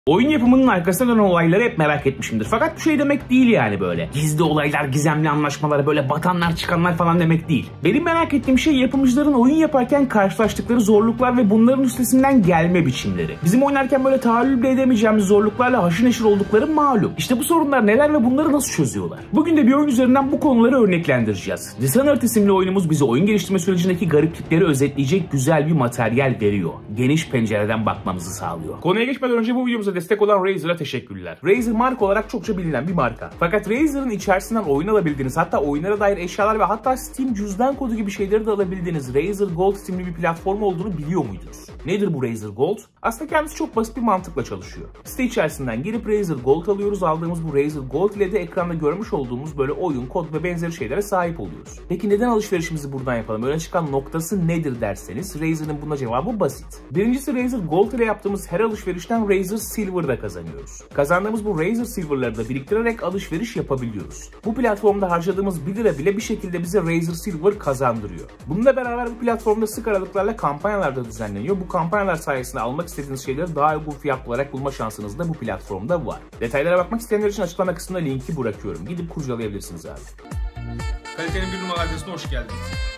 Oyun yapımının arkasında dönen olayları hep merak etmişimdir. Fakat bu şey demek değil yani böyle. Gizli olaylar, gizemli anlaşmalar, böyle batanlar çıkanlar falan demek değil. Benim merak ettiğim şey yapımcıların oyun yaparken karşılaştıkları zorluklar ve bunların üstesinden gelme biçimleri. Bizim oynarken böyle tahayyül bile edemeyeceğimiz zorluklarla haşır neşir oldukları malum. İşte bu sorunlar neler ve bunları nasıl çözüyorlar? Bugün de bir oyun üzerinden bu konuları örneklendireceğiz. Dishonored isimli oyunumuz bize oyun geliştirme sürecindeki gariplikleri özetleyecek güzel bir materyal veriyor. Geniş pencereden bakmamızı sağlıyor. Konuya geçmeden önce bu videomuza destek olan Razer'a teşekkürler. Razer marka olarak çokça bilinen bir marka. Fakat Razer'ın içerisinden oyun alabildiğiniz, hatta oyunlara dair eşyalar ve hatta Steam cüzdan kodu gibi şeyleri de alabildiğiniz Razer Gold isimli bir platform olduğunu biliyor muydunuz? Nedir bu Razer Gold? Aslında kendisi çok basit bir mantıkla çalışıyor. Site içerisinden girip Razer Gold alıyoruz. Aldığımız bu Razer Gold ile de ekranda görmüş olduğumuz böyle oyun, kod ve benzeri şeylere sahip oluyoruz. Peki neden alışverişimizi buradan yapalım? Öne çıkan noktası nedir derseniz Razer'ın buna cevabı basit. Birincisi Razer Gold ile yaptığımız her alışverişten Razer Silver'da kazanıyoruz. Kazandığımız bu Razer Silver'ları da biriktirerek alışveriş yapabiliyoruz. Bu platformda harcadığımız 1 lira bile bir şekilde bize Razer Silver kazandırıyor. Bununla beraber bu platformda sık aralıklarla kampanyalar da düzenleniyor. Bu kampanyalar sayesinde almak istediğiniz şeyleri daha uygun fiyat olarak bulma şansınız da bu platformda var. Detaylara bakmak isteyenler için açıklama kısmına linki bırakıyorum. Gidip kurcalayabilirsiniz abi. Kalitenin bir numaralı adresine hoş geldiniz.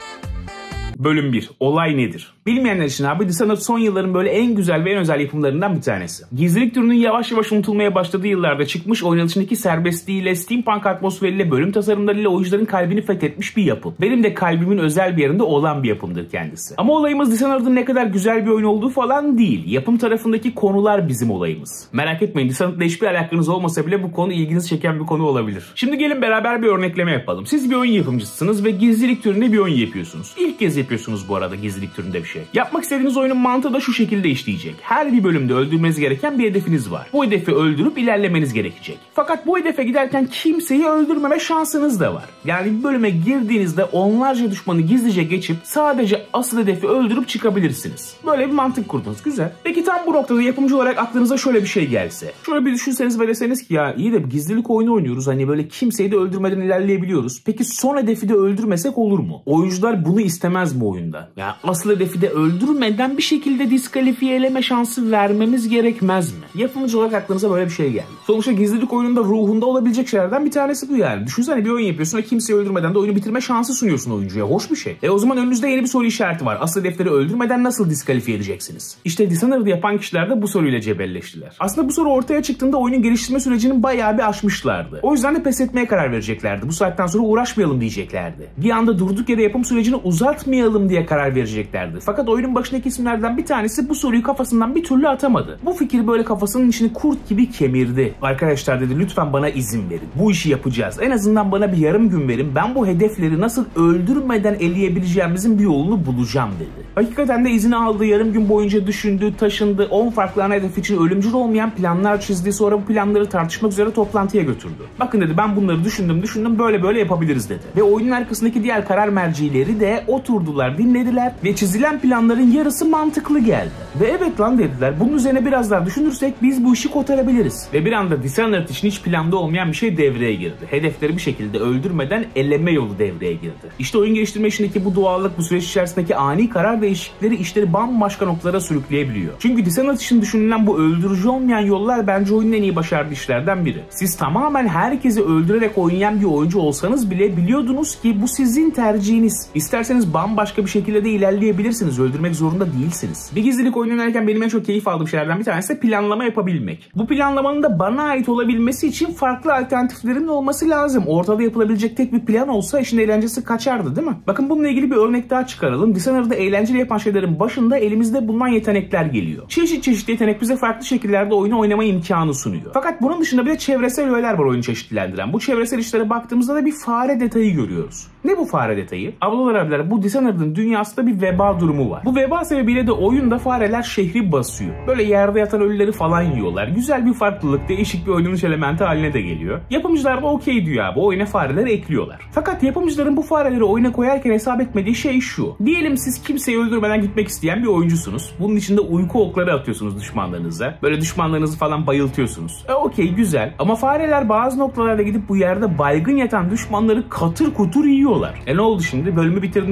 Bölüm 1. Olay nedir? Bilmeyenler için abi Dishonored son yılların böyle en güzel ve en özel yapımlarından bir tanesi. Gizlilik türünün yavaş yavaş unutulmaya başladığı yıllarda çıkmış, oynanışındaki serbestliğiyle, steampunk atmosferiyle, bölüm tasarımlarıyla oyuncuların kalbini fethetmiş bir yapım. Benim de kalbimin özel bir yerinde olan bir yapımdır kendisi. Ama olayımız Dishonored'ın ne kadar güzel bir oyun olduğu falan değil. Yapım tarafındaki konular bizim olayımız. Merak etmeyin, Dishonored'la hiçbir alakanız olmasa bile bu konu ilginizi çeken bir konu olabilir. Şimdi gelin beraber bir örnekleme yapalım. Siz bir oyun yapımcısınız ve gizlilik türünde bir oyun yapıyorsunuz. İlk kez yapıyorsunuz bu arada gizlilik türünde bir şey. Yapmak istediğiniz oyunun mantığı da şu şekilde işleyecek. Her bir bölümde öldürmeniz gereken bir hedefiniz var. Bu hedefi öldürüp ilerlemeniz gerekecek. Fakat bu hedefe giderken kimseyi öldürmeme şansınız da var. Yani bir bölüme girdiğinizde onlarca düşmanı gizlice geçip sadece asıl hedefi öldürüp çıkabilirsiniz. Böyle bir mantık kurdunuz. Güzel. Peki tam bu noktada yapımcı olarak aklınıza şöyle bir şey gelse. Şöyle bir düşünseniz ve deseniz ki ya iyi de gizlilik oyunu oynuyoruz. Hani böyle kimseyi de öldürmeden ilerleyebiliyoruz. Peki son hedefi de öldürmesek olur mu? Oyuncular bunu istemez mi oyunda? Yani asıl hedefi de öldürmeden bir şekilde diskalifiye eleme şansı vermemiz gerekmez mi? Yapımcı olarak aklınıza böyle bir şey geldi. Sonuçta gizlilik oyununda ruhunda olabilecek şeylerden bir tanesi bu yani. Düşünsene bir oyun yapıyorsun ve kimseyi öldürmeden de oyunu bitirme şansı sunuyorsun oyuncuya. Hoş bir şey. O zaman önünüzde yeni bir soru işareti var. Asıl hedefleri öldürmeden nasıl diskalifiye edeceksiniz? İşte Dishonored'ı yapan kişiler de bu soruyla cebelleştiler. Aslında bu soru ortaya çıktığında oyunun geliştirme sürecinin bayağı bir aşmışlardı. O yüzden de pes etmeye karar vereceklerdi. Bu saatten sonra uğraşmayalım diyeceklerdi. Bir anda durduk yere yapım sürecini uzatmayalım diye karar vereceklerdi. Fakat oyunun başındaki isimlerden bir tanesi bu soruyu kafasından bir türlü atamadı. Bu fikir böyle kafasının içini kurt gibi kemirdi. Arkadaşlar dedi, lütfen bana izin verin. Bu işi yapacağız. En azından bana bir yarım gün verin. Ben bu hedefleri nasıl öldürmeden eleyebileceğimizin bir yolunu bulacağım dedi. Hakikaten de izini aldı. Yarım gün boyunca düşündü, taşındı. 10 farklı ana hedef için ölümcül olmayan planlar çizdi. Sonra bu planları tartışmak üzere toplantıya götürdü. Bakın dedi, ben bunları düşündüm. Böyle yapabiliriz dedi. Ve oyunun arkasındaki diğer karar mercileri de oturdular, dinlediler ve çizilen planların yarısı mantıklı geldi. Ve evet lan dediler, bunun üzerine biraz daha düşünürsek biz bu işi kotarabiliriz. Ve bir anda Dishonored için hiç planda olmayan bir şey devreye girdi. Hedefleri bir şekilde öldürmeden eleme yolu devreye girdi. İşte oyun geliştirme işindeki bu doğallık, bu süreç içerisindeki ani karar değişiklikleri işleri bambaşka noktalara sürükleyebiliyor. Çünkü Dishonored için düşünülen bu öldürücü olmayan yollar bence oyunun en iyi başardığı işlerden biri. Siz tamamen herkesi öldürerek oynayan bir oyuncu olsanız bile biliyordunuz ki bu sizin tercihiniz. İsterseniz bambaşka bir şekilde de ilerleyebilirsiniz. Öldürmek zorunda değilsiniz. Bir gizlilik oyunu oynarken benim en çok keyif aldığım şeylerden bir tanesi de planlama yapabilmek. Bu planlamanın da bana ait olabilmesi için farklı alternatiflerin olması lazım. Ortada yapılabilecek tek bir plan olsa işin eğlencesi kaçardı değil mi? Bakın bununla ilgili bir örnek daha çıkaralım. Dishonored'ı eğlenceli yapan şeylerin başında elimizde bulunan yetenekler geliyor. Çeşitli yetenek bize farklı şekillerde oyunu oynama imkanı sunuyor. Fakat bunun dışında bir de çevresel öğeler var oyunu çeşitlendiren. Bu çevresel işlere baktığımızda da bir fare detayı görüyoruz. Ne bu fare detayı? Ablalar abiler, bu Dishonored'ın dünyasında bir veba durumu var. Bu veba sebebiyle de oyunda fareler şehri basıyor. Böyle yerde yatan ölüleri falan yiyorlar. Güzel bir farklılık, değişik bir oynanış elementi haline de geliyor. Yapımcılar da okey diyor abi. Oyuna fareleri ekliyorlar. Fakat yapımcıların bu fareleri oyuna koyarken hesap etmediği şey şu. Diyelim siz kimseyi öldürmeden gitmek isteyen bir oyuncusunuz. Bunun için de uyku okları atıyorsunuz düşmanlarınıza. Böyle düşmanlarınızı falan bayıltıyorsunuz. Okey, güzel. Ama fareler bazı noktalarda gidip bu yerde baygın yatan düşmanları katır kutur yiyorlar. Ne oldu şimdi? Bölümü bitirdiğinde bir bakıyorsun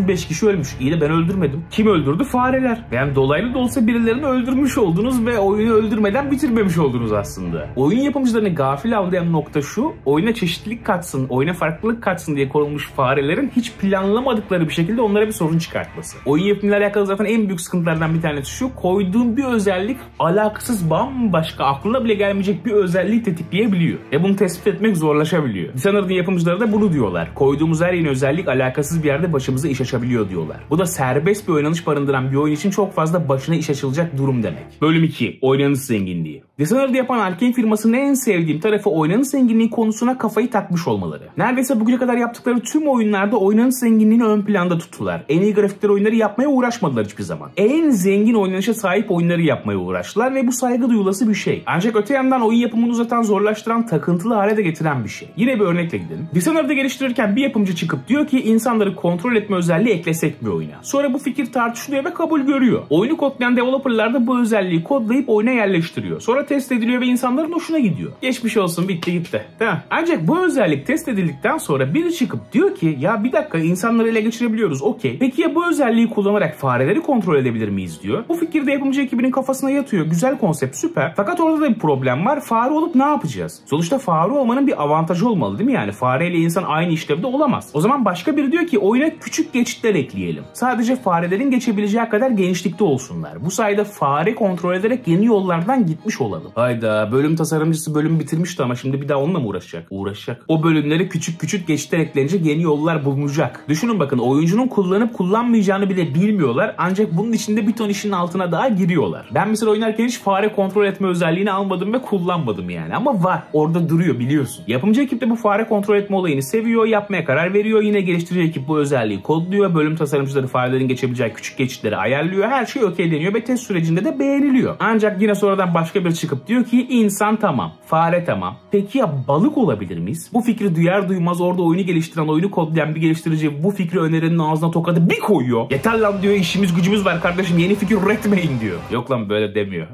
bakıyorsun 5 kişi ölmüş. İyi de ben öldürmedim. Kim öldürdü? Fareler. Yani dolaylı da olsa birilerini öldürmüş oldunuz ve oyunu öldürmeden bitirmemiş oldunuz aslında. Oyun yapımcılarını gafil avlayan nokta şu: oyuna çeşitlilik katsın, oyuna farklılık katsın diye konulmuş farelerin hiç planlamadıkları bir şekilde onlara bir sorun çıkartması. Oyun yapımıyla alakalı zaten en büyük sıkıntılardan bir tanesi şu: koyduğun bir özellik alakasız, bambaşka, aklına bile gelmeyecek bir özelliği tetikleyebiliyor. Bunu tespit etmek zorlaşabiliyor. Dishonored'ın yapımcıları da bunu diyorlar. Koyduğumuz her yeni özellik alakasız bir yerde başımıza iş açabiliyor diyorlar. Bu da serbest bir oynanış barındıran bir oyun için çok fazla başına iş açılacak durum demek. Bölüm 2. Oynanış zenginliği. Dishonored'ı yapan Arkane firmasının en sevdiğim tarafı oynanış zenginliği konusuna kafayı takmış olmaları. Neredeyse bugüne kadar yaptıkları tüm oyunlarda oynanış zenginliğini ön planda tuttular. En iyi grafikleri oyunları yapmaya uğraşmadılar hiçbir zaman. En zengin oynanışa sahip oyunları yapmaya uğraştılar ve bu saygı duyulası bir şey. Ancak öte yandan oyun yapımını uzatan, zorlaştıran, takıntılı hale de getiren bir şey. Yine bir örnekle gidelim. Dishonored'ı geliştirirken bir yapımcı çıkıp diyor ki insanları kontrol etme özelliği eklesek bir oyuna. Sonra bu fikir tartışılıyor ve kabul görüyor. Oyunu kodlayan developerlar da bu özelliği kodlayıp oyuna yerleştiriyor. Sonra test ediliyor ve insanların hoşuna gidiyor. Geçmiş olsun, bitti gitti. Değil mi? Ancak bu özellik test edildikten sonra biri çıkıp diyor ki ya bir dakika, insanları ele geçirebiliyoruz, okey. Peki ya bu özelliği kullanarak fareleri kontrol edebilir miyiz diyor. Bu fikir de yapımcı ekibinin kafasına yatıyor. Güzel konsept, süper. Fakat orada da bir problem var. Fare olup ne yapacağız? Sonuçta fare olmanın bir avantajı olmalı değil mi yani? Fareyle insan aynı işlevde olamaz. O zaman başka biri diyor ki oyuna küçük geçitler ekleyelim. Sadece farelerin geçebileceği kadar genişlikte olsunlar. Bu sayede fare kontrol ederek yeni yollardan gitmiş olalım. Hayda, bölüm tasarımcısı bölümü bitirmişti ama şimdi bir daha onunla mı uğraşacak? Uğraşacak. O bölümlere küçük küçük geçitler eklenince yeni yollar bulunacak. Düşünün bakın, oyuncunun kullanıp kullanmayacağını bile bilmiyorlar ancak bunun içinde bir ton işin altına daha giriyorlar. Ben mesela oynarken hiç fare kontrol etme özelliğini almadım ve kullanmadım yani. Ama var. Orada duruyor, biliyorsun. Yapımcı ekip de bu fare kontrol etme olayını seviyor, yapmaya karar veriyor. Yine geliştirici ekip bu özelliği kodluyor. Bölüm tasarımcıları farelerin geçebileceği küçük geçitleri ayarlıyor. Her şey okeyleniyor ve test sürecinde de beğeniliyor. Ancak yine sonradan başka biri çıkıp diyor ki insan tamam, fare tamam. Peki ya balık olabilir miyiz? Bu fikri duyar duymaz orada oyunu geliştiren, oyunu kodlayan bir geliştirici bu fikri önerinin ağzına tokadı bir koyuyor. Yeter lan diyor, işimiz gücümüz var kardeşim, yeni fikir üretmeyin diyor. Yok lan, böyle demiyor.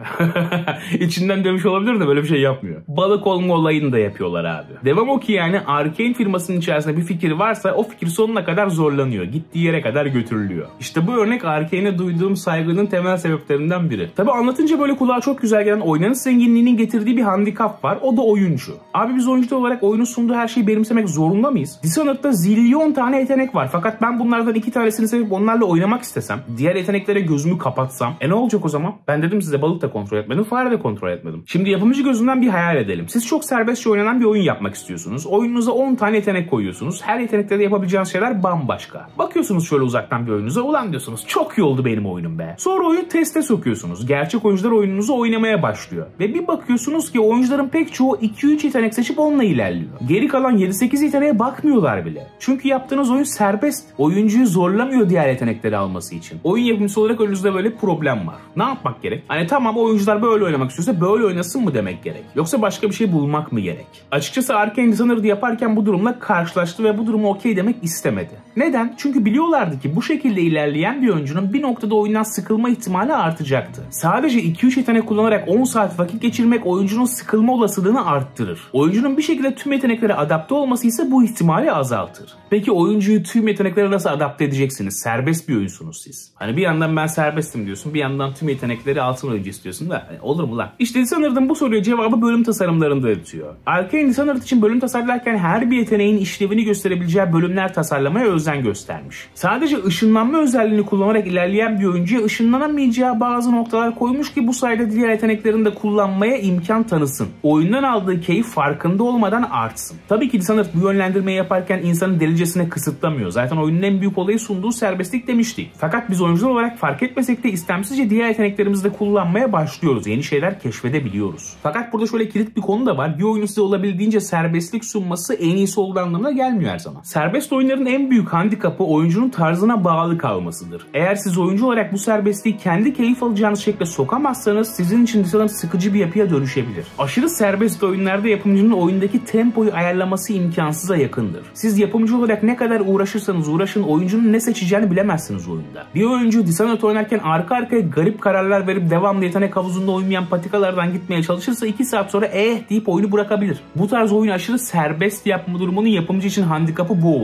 İçinden demiş olabilir de böyle bir şey yapmıyor. Balık olma olayını da yapıyorlar abi. Devam o ki yani Arkane firmasının içerisinde bir fikir varsa o fikir sonuna kadar zorlanıyor. Gittiği yere kadar götürülüyor. İşte bu örnek Arkane'e duyduğum saygının temel sebeplerinden biri. Tabi anlatınca böyle kulağa çok güzel gelen oynanış zenginliğinin getirdiği bir handikap var. O da oyuncu. Abi biz oyuncu olarak oyunun sunduğu her şeyi benimsemek zorunda mıyız? Dishonored'da zilyon tane yetenek var. Fakat ben bunlardan 2 tanesini sevip onlarla oynamak istesem, diğer yeteneklere gözümü kapatsam, ne olacak o zaman? Ben dedim size, balık da kontrol etmedim, fare de kontrol etmedim. Şimdi yapımcı gözünden bir hayal edelim. Siz çok serbestçe oynanan bir oyun yapmak istiyorsunuz. Oyununuza 10 tane yetenek koyuyorsunuz. Her yetenekte de yapabileceğiniz şeyler bambaşka. Bakıyorsunuz şöyle uzaktan bir oyunuza, ulan diyorsunuz çok iyi oldu benim oyunum be. Sonra oyunu teste sokuyorsunuz. Gerçek oyuncular oyununuzu oynamaya başlıyor. Ve bir bakıyorsunuz ki oyuncuların pek çoğu 2-3 yetenek seçip onunla ilerliyor. Geri kalan 7-8 yeteneğe bakmıyorlar bile. Çünkü yaptığınız oyun serbest. Oyuncuyu zorlamıyor diğer yetenekleri alması için. Oyun yapımcısı olarak önünüzde böyle bir problem var. Ne yapmak gerek? Hani tamam, oyuncular böyle oynamak istiyorsa böyle oynasın mı demek gerek? Yoksa başka bir şey bulmak mı gerek? Açıkçası Arkane Dishonored'ı yaparken bu durumla karşılaştı ve bu durumu okey demek istemedi. Neden? Çünkü biliyorlardı ki bu şekilde ilerleyen bir oyuncunun bir noktada oyundan sıkılma ihtimali artacaktı. Sadece 2-3 yetenek kullanarak 10 saat vakit geçirmek oyuncunun sıkılma olasılığını arttırır. Oyuncunun bir şekilde tüm yeteneklere adapte olması ise bu ihtimali azaltır. Peki oyuncuyu tüm yeteneklere nasıl adapte edeceksiniz? Serbest bir oyunsunuz siz. Hani bir yandan ben serbestim diyorsun, bir yandan tüm yetenekleri altın oyuncu istiyorsun da olur mu lan? İşte Dishonored'ın bu soruya cevabı bölüm tasarımlarında yatıyor. Arkane Dishonored için bölüm tasarlarken her bir yeteneğin işlevini gösterebileceği bölümler tasarlamaya özen göstermiş. Sadece ışınlanma özelliğini kullanarak ilerleyen bir oyuncuya ışınlanamayacağı bazı noktalar koymuş ki bu sayede diğer yeteneklerini de kullanmaya imkan tanısın. Oyundan aldığı keyif farkında olmadan artsın. Tabii ki Dishonored bu yönlendirmeyi yaparken insanı delicesine kısıtlamıyor. Zaten oyunun en büyük olayı sunduğu serbestlik demiştik. Fakat biz oyuncular olarak fark etmesek de istemsizce diğer yeteneklerimizi de kullanmaya başlıyoruz. Yeni şeyler keşfedebiliyoruz. Fakat burada şöyle kilit bir konu da var. Bir oyunun size olabildiğince serbestlik sunması en iyisi olduğu anlamına gelmiyor her zaman. Serbest oyunların en büyük handikapı oyuncunun tarzına bağlı kalmasıdır. Eğer siz oyuncu olarak bu serbestliği kendi keyif alacağınız şekilde sokamazsanız sizin için Dishonored sıkıcı bir yapıya dönüşebilir. Aşırı serbest oyunlarda yapımcının oyundaki tempoyu ayarlaması imkansıza yakındır. Siz yapımcı olarak ne kadar uğraşırsanız uğraşın oyuncunun ne seçeceğini bilemezsiniz oyunda. Bir oyuncu Dishonored oynarken arka arkaya garip kararlar verip devamlı yetenek havuzunda uymayan patikalardan gitmeye çalışırsa 2 saat sonra deyip oyunu bırakabilir. Bu tarz oyun aşırı serbest yapma durumunun yapımcı için handikapı bu oluyor.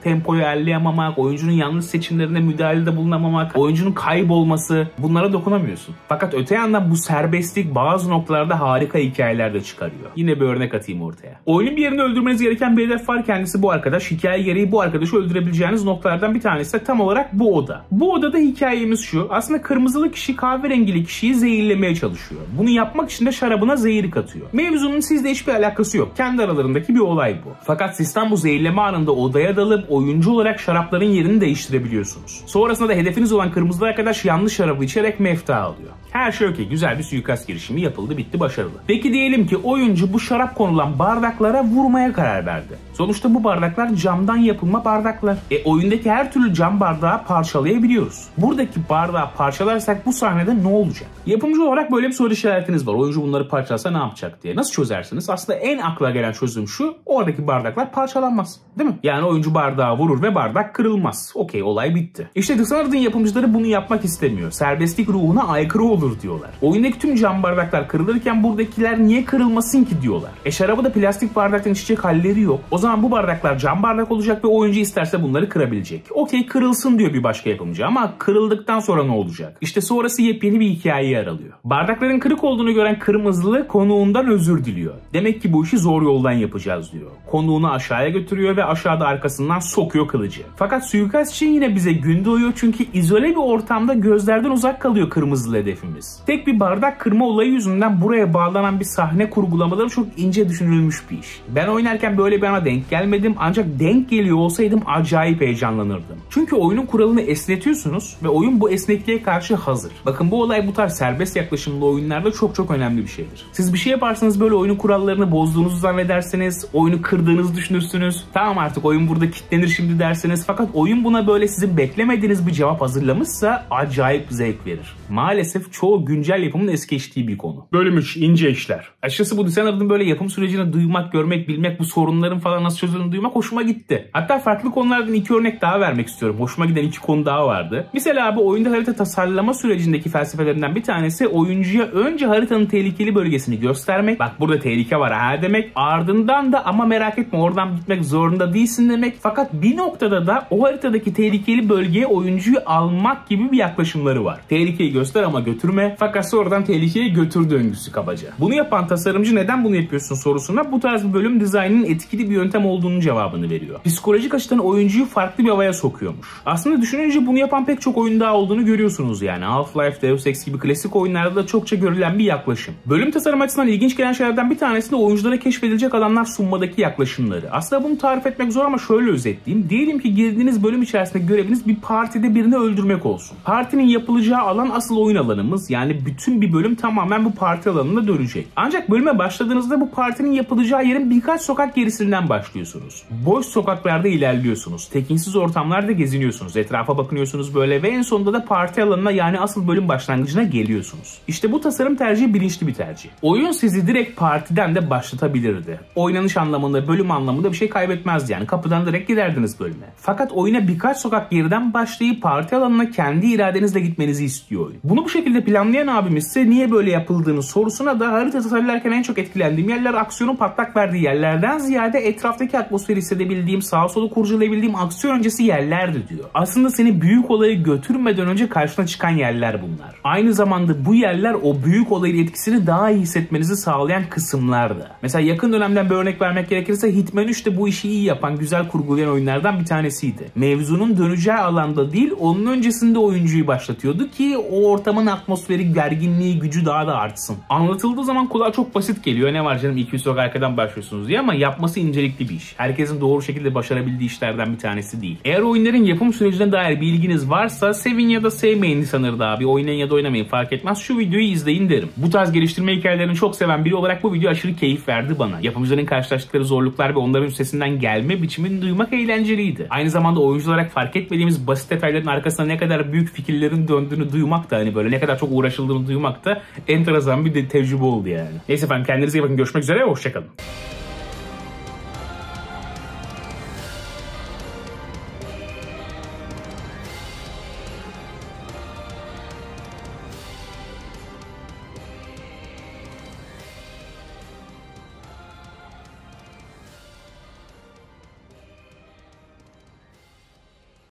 tempoyu ayarlayamamak, oyuncunun yanlış seçimlerine müdahalede bulunamamak, oyuncunun kaybolması, bunlara dokunamıyorsun. Fakat öte yandan bu serbestlik bazı noktalarda harika hikayeler de çıkarıyor. Yine bir örnek atayım ortaya. Oyunun bir yerinde öldürmeniz gereken bir hedef var, kendisi bu arkadaş. Hikaye gereği bu arkadaşı öldürebileceğiniz noktalardan bir tanesi de tam olarak bu oda. Bu odada hikayemiz şu: aslında kırmızılı kişi kahverengili kişiyi zehirlemeye çalışıyor. Bunu yapmak için de şarabına zehir katıyor. Mevzunun sizle hiçbir alakası yok. Kendi aralarındaki bir olay bu. Fakat sistem bu zehirleme anında odaya dalıp oyuncu olarak şarapların yerini değiştirebiliyorsunuz. Sonrasında da hedefiniz olan kırmızılı arkadaş yanlış şarabı içerek mefta alıyor. Her şey okey. Güzel bir suikast girişimi yapıldı, bitti, başarılı. Peki diyelim ki oyuncu bu şarap konulan bardaklara vurmaya karar verdi. Sonuçta bu bardaklar camdan yapılma bardaklar. Oyundaki her türlü cam bardağı parçalayabiliyoruz. Buradaki bardağı parçalarsak bu sahnede ne olacak? Yapımcı olarak böyle bir soru işaretiniz var. Oyuncu bunları parçalasa ne yapacak diye. Nasıl çözersiniz? Aslında en akla gelen çözüm şu: oradaki bardaklar parçalanmaz. Değil mi? Yani oyuncu bardağı vurur ve bardak kırılmaz. Okey, olay bitti. İşte Dishonored'ın yapımcıları bunu yapmak istemiyor. Serbestlik ruhuna aykırı olur diyorlar. Oyundaki tüm cam bardaklar kırılırken buradakiler niye kırılmasın ki diyorlar. Şarabı da plastik bardaktan içecek halleri yok. O zaman bu bardaklar cam bardak olacak ve oyuncu isterse bunları kırabilecek. Okey, kırılsın diyor bir başka yapımcı, ama kırıldıktan sonra ne olacak? İşte sonrası yepyeni bir hikayeyi aralıyor. Bardakların kırık olduğunu gören kırmızılı konuğundan özür diliyor. Demek ki bu işi zor yoldan yapacağız diyor. Konuğunu aşağıya götürüyor ve aşağıda arkasından sokuyor kılıcı. Fakat suikastçı yine bize gün doğuyor, çünkü izole bir ortamda gözlerden uzak kalıyor kırmızılı hedefimiz. Tek bir bardak kırma olayı yüzünden buraya bağlanan bir sahne kurgulamaları çok ince düşünülmüş bir iş. Ben oynarken böyle bir ana denk gelmedim, ancak denk geliyor olsaydım acayip heyecanlanırdım. Çünkü oyunun kuralını esnetiyorsunuz ve oyun bu esnekliğe karşı hazır. Bakın, bu olay bu tarz serbest yaklaşımlı oyunlarda çok önemli bir şeydir. Siz bir şey yaparsanız böyle oyunun kurallarını bozduğunuzu zannedersiniz, oyunu kırdığınızı düşünürsünüz. Tamam, artık oyun burada kilitlenir şimdi dersiniz. Fakat oyun buna böyle sizin beklemediğiniz bir cevap hazırlamışsa acayip zevk verir. Maalesef çoğu güncel yapımın es geçtiği bir konu. Bölüm 3, ince işler. Açıkçası bu Dishonored'ın böyle yapım sürecini duymak, görmek, bilmek, bu sorunların falan nasıl çözüldüğünü duymak hoşuma gitti. Hatta farklı konulardan 2 örnek daha vermek istiyorum. Hoşuma giden 2 konu daha vardı. Mesela abi, oyunda harita tasarlama sürecindeki felsefelerinden bir tanesi oyuncuya önce haritanın tehlikeli bölgesini göstermek. Bak, burada tehlike var ha demek. Ardından da ama merak etme, oradan gitmek zorunda değilsin demek. Fakat bir noktada da o haritadaki tehlikeli bölgeye oyuncuyu almak gibi bir yaklaşımları var. Tehlikeyi göster ama götürme. Fakat sonradan tehlikeye götür döngüsü kabaca. Bunu yapan tasarımcı neden bunu yapıyorsun sorusuna bu tarz bir bölüm dizaynının etkili bir yöntem olduğunun cevabını veriyor. Psikolojik açıdan oyuncuyu farklı bir havaya sokuyormuş. Aslında düşününce bunu yapan pek çok oyun daha olduğunu görüyorsunuz yani. Half-Life, Deus Ex gibi klasik oyunlarda da çokça görülen bir yaklaşım. Bölüm tasarım açısından ilginç gelen şeylerden bir tanesi de oyunculara keşfedilecek alanlar sunmadaki yaklaşımları. Aslında bunu tarif etmek zor ama şöyle özetleyeyim. Diyelim ki girdiğiniz bölüm içerisinde göreviniz bir partide birini öldürmek olsun. Partinin yapılacağı alan asıl oyun alanımız. Yani bütün bir bölüm tamamen bu parti alanına dönecek. Ancak bölüme başladığınızda bu partinin yapılacağı yerin birkaç sokak gerisinden başlıyorsunuz. Boş sokaklarda ilerliyorsunuz. Tekinsiz ortamlarda geziniyorsunuz. Etrafa bakınıyorsunuz böyle ve en sonunda da parti alanına, yani asıl bölüm başlangıcına geliyorsunuz. İşte bu tasarım tercihi bilinçli bir tercih. Oyun sizi direkt partiden de başlatabilirdi. Oynanış anlamında, bölüm anlamında bir şey kaybetmezdi yani. Kapıdan direkt giderdiniz bölüme. Fakat oyuna birkaç sokak geriden başlayıp parti alanına kendi iradenizle gitmenizi istiyor oyun. Bunu bu şekilde planlayan abimizse niye böyle yapıldığını sorusuna da harita tasarlarken en çok etkilendiğim yerler aksiyonun patlak verdiği yerlerden ziyade etraftaki atmosferi hissedebildiğim, sağa solu kurcalayabildiğim aksiyon öncesi yerlerdi diyor. Aslında seni büyük olayı götürmeden önce karşına çıkan yerler bunlar. Aynı zamanda bu yerler o büyük olayın etkisini daha iyi hissetmenizi sağlayan kısımlardı. Mesela yakın dönemden bir örnek vermek gerekirse Hitman 3 de bu işi iyi yapan, güzel kurgulayan oyunlardan bir tanesiydi. Mevzunun döneceği alanda değil, onun öncesinde oyuncuyu başlatıyordu ki o ortamın atmosferi, gerginliği, gücü daha da artsın. Anlatıldığı zaman kulağa çok basit geliyor. Ne var canım, 200 sokak arkadan başlıyorsunuz diye, ama yapması incelikli bir iş. Herkesin doğru şekilde başarabildiği işlerden bir tanesi değil. Eğer oyunların yapım sürecine dair bilginiz varsa sevin ya da sevmeyin Dishonored'ı abi. Oynayın ya da oynamayın fark etmez. Şu videoyu izleyin derim. Bu tarz geliştirme hikayelerini çok seven biri olarak bu video aşırı keyif verdi bana. Yapımcıların karşılaştıkları zorluklar ve onların üstesinden gelme biçimini duymak eğlenceliydi. Aynı zamanda oyuncu olarak fark etmediğimiz basit detayların arkasında ne kadar büyük fikirlerin döndüğünü duymak da, hani böyle ne kadar çok uğraşıldığını duymak da enteresan bir tecrübe oldu yani. Neyse efendim, kendinize iyi bakın. Görüşmek üzere. Hoşçakalın.